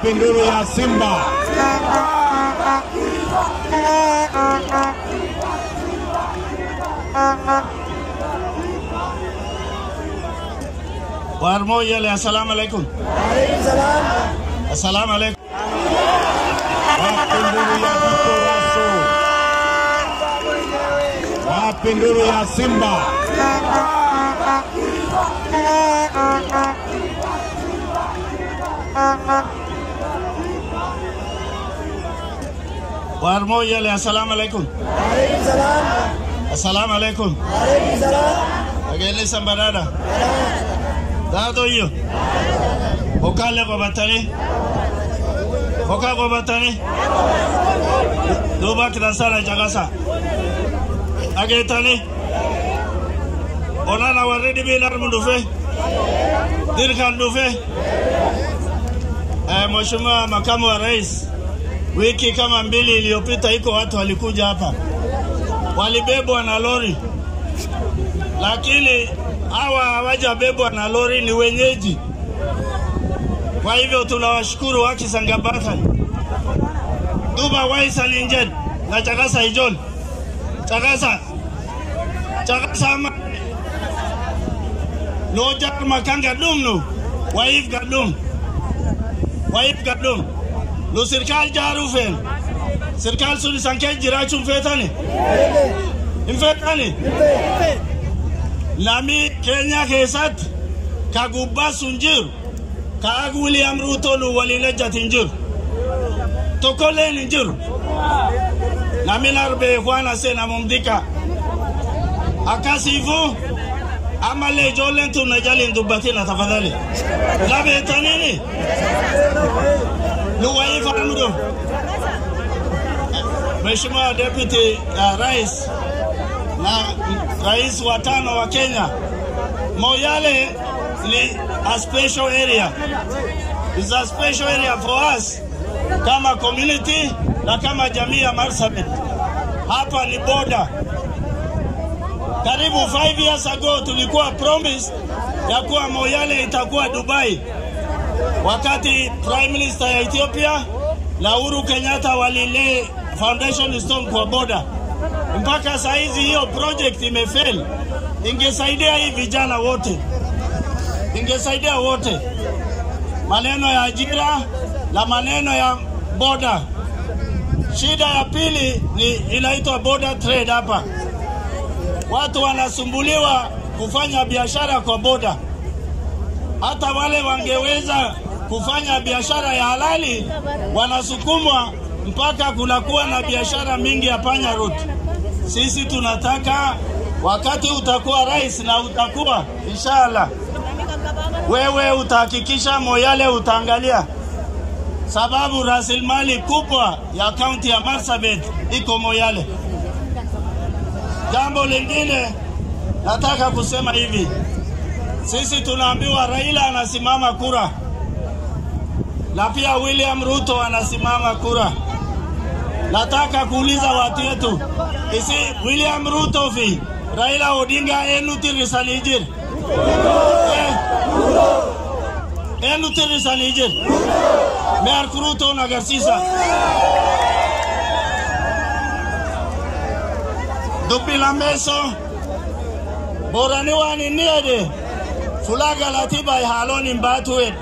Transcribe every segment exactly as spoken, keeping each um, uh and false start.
Mapinduzi ya Simba. Warmo yale, assalamu alaikum. Alaikum salam. Assalamu alaikum. Mapinduzi ya Kikoraso. Mapinduzi ya Simba. Warmo yale, assalamu alaikum. Alaikum salam. Assalamu alaikum. Alaikum salam. Agele sambarada. Dado yo. Okale ko batani. Oka ko batani. Duba krasana jagasa. Agetani. Ona na waridi bilar mundufe. Dirkan dufe. Eh, Mheshimiwa Makamu wa Rais, wiki kama mbili iliyopita iko watu walikuja hapa. Walibebwa na lori. Lakini hawa hawajabebwa na lori, ni wenyeji. Kwa hivyo tunawashukuru waki Sangabata. Duba waisa ninjen na Chagasa Ijol. Chagasa. Chagasa ama. Lojar makanga dumnu. Waif gadum. Waif gadum. Lo sirkal jaru fen. Sirkal suni sanke jirachum fetani. Infetani. Lami Kenya kesat kagubba sunjir ka William Ruto lu walina jatinjir tokole ninjir lami narbe kwana sena mumdika akasifu amale jolen tu najali ndubatina tafadhali labe tanini lu waifa nudo. Mheshimiwa Deputy uh, Rais na Rais wa tano wa Kenya, Moyale ni a special area. It's a special area for us kama community na kama jamii ya Marsabit. Hapa ni border. Karibu five years ago tulikuwa promise ya kuwa Moyale itakuwa Dubai. Wakati Prime Minister ya Ethiopia na Uhuru Kenyatta walile foundation stone kwa border. Mpaka saizi hiyo project imefail. Ingesaidia hii vijana wote. Ingesaidia wote. Maneno ya ajira na maneno ya border. Shida ya pili ni inaitwa border trade hapa. Watu wanasumbuliwa kufanya biashara kwa border. Hata wale wangeweza kufanya biashara ya halali wanasukumwa mpaka kunakuwa na biashara mingi ya panya road. Sisi tunataka wakati utakuwa rais na utakuwa inshallah wewe utahakikisha Moyale utaangalia, sababu rasilimali kubwa ya kaunti ya Marsabit iko Moyale. Jambo lingine nataka kusema hivi, sisi tunaambiwa Raila anasimama kura na pia William Ruto anasimama kura. Nataka kuuliza watu wetu, isi William Ruto fi Raila Odinga enuti risalijir eh enuti risalijir Mer Ruto nagasisa dupila meso borani wani niede fulaga latiba haloni mbatuet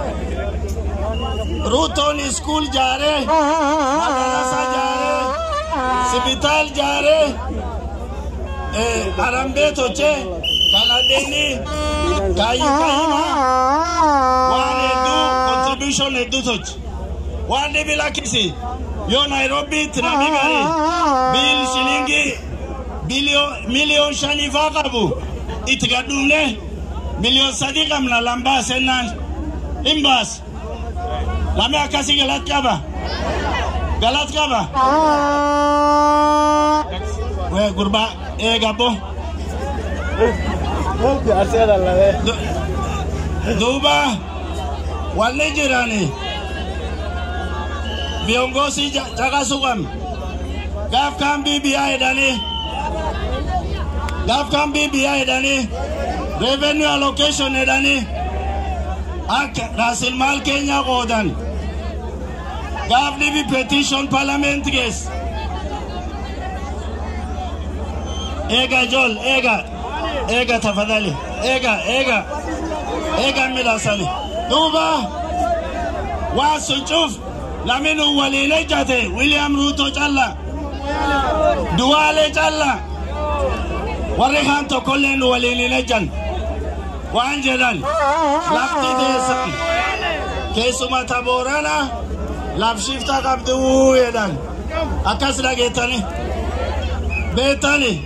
Ruto ni school jare, madrasa jare, hospital jare, eh arambe toche, kanadeni, kai kaima, wane do contribution edu toche, wane bila kisi, yo Nairobi tinamigari, bil shilingi, billion million shani vagabu, itigadumne, million sadika mnalamba senan, imbas. Lame akasi galat kaba, galat kaba. We gurba e gabo. Duba wale jirani. Viongozi jaga sugam. Gaf kam B B I dani. Gaf kam B B I dani. Revenue allocation dani. Ak rasilmal Kenya godan. Gavni bi petition parliament ges. Ega Jol, ega. Ega tafadhali. Ega, ega. Ega milasani. Duba. Wasuchuf. Laminu walile jate. William Ruto challa. Duale challa. Warrihan to kollen walile jan. Wanjelan. Lafti desan. Kesuma taborana. Lafshifta kabdu yedan. Akas lagetani. Betani.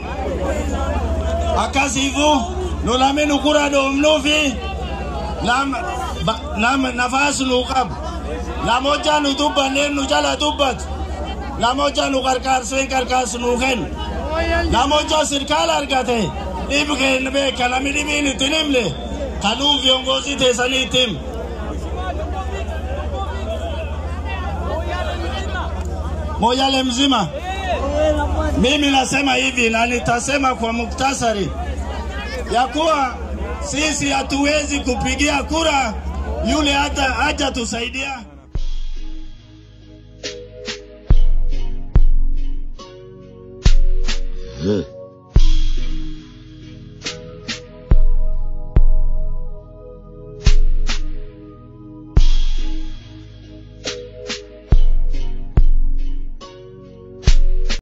Akasifu. Nulaminu kura domnufi. Nam nam nafas nukab. Namoja nutuban nem nujala tubat. Namoja nukarkar sen karkar nuken. Namoja sirkal argate. Ibgen be kalamidi bini tinemle. Kanu viongozi tesani tim. Moyale mzima. Mimi nasema hivi na nitasema kwa muktasari ya kuwa sisi hatuwezi kupigia kura yule hata haja tusaidia. Huh.